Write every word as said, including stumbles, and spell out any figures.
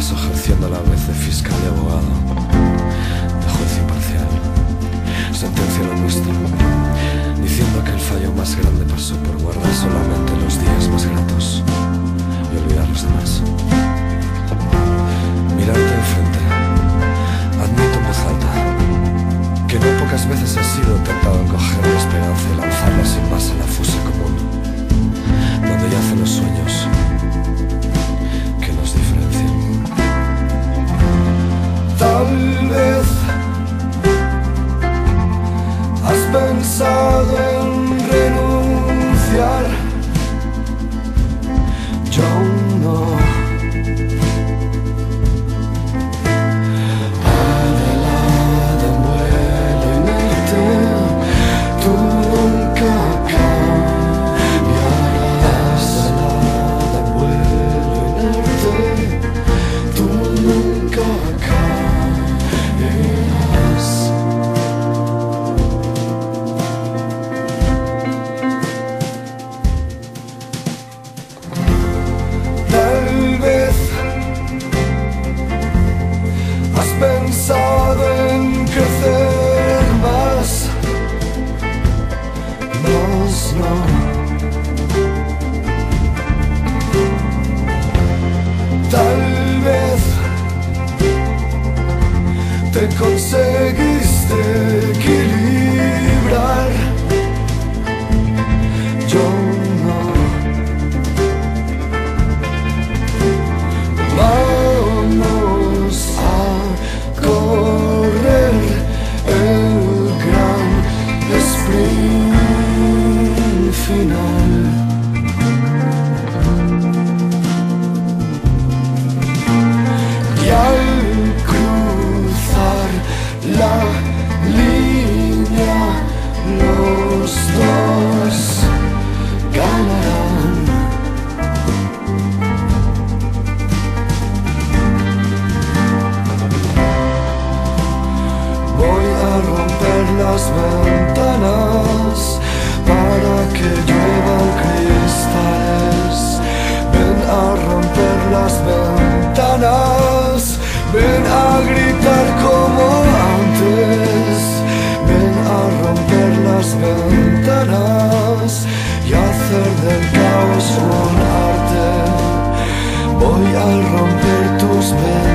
caso ejerciendo a la vez de fiscal y abogado, de juez imparcial. Sentencia lo nuestro, diciendo que el fallo más grande pasó por guardar solamente los días más gratos y olvidar los demás. Mirarte enfrente, admito en voz alta que no pocas veces he sido tentado en coger la esperanza y lanzarla sin más a la fosa común, donde yacen los sueños que nos diferencian. Tal vez has pensado en renunciar, yo aún no. Pensado en crecer más, más no. Tal vez te conseguiste equilibrar, yo no. Vamos a correr el gran sprint final. Y al cruzar la línea, los dos ganarán. Romper las ventanas para que lluevan cristales. Ven a romper las ventanas, ven a gritar como antes. Ven a romper las ventanas y hacer del caos un arte. Voy a romper tus ventanas.